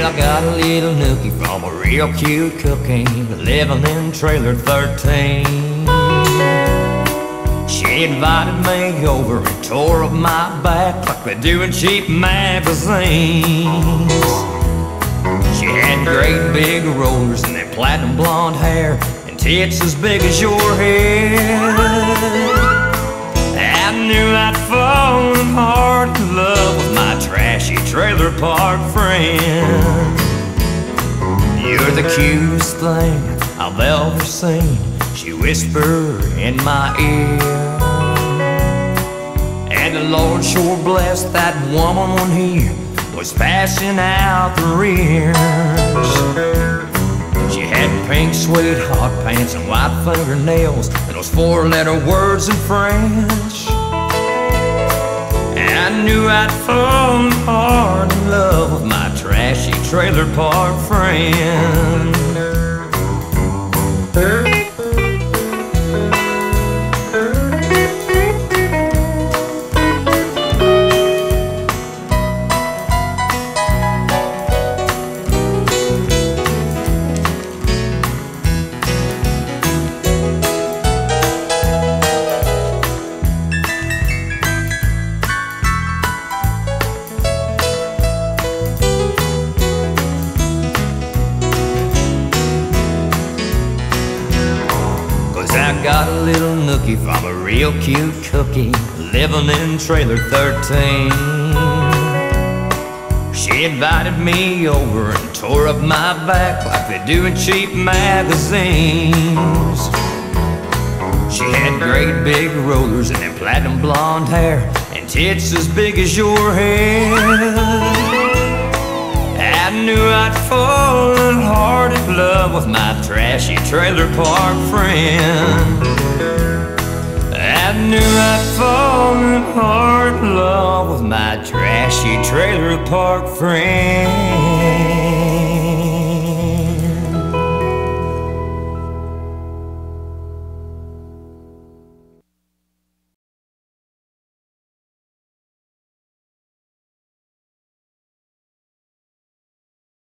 I got a little nookie from a real cute cookie living in trailer 13. She invited me over and tore up my back like they do in cheap magazines. She had great big rollers and that platinum blonde hair and tits as big as your head. I knew I'd fallen hard in love with my trashy trailer park friend. You're the cutest thing I've ever seen, she whispered in my ear. And the Lord sure blessed that woman when he was passing out the rears. She had pink sweet hot pants and white fingernails and those four-letter words in French. I knew I'd fallen hard in love with my trashy trailer park friend. I got a little nookie from a real cute cookie living in trailer 13. She invited me over and tore up my back like they do in cheap magazines. She had great big rollers and that platinum blonde hair and tits as big as your head. I knew I'd fallen hard in love with my trashy trailer park friend. I knew I'd fallen hard in love with my trashy trailer park friend.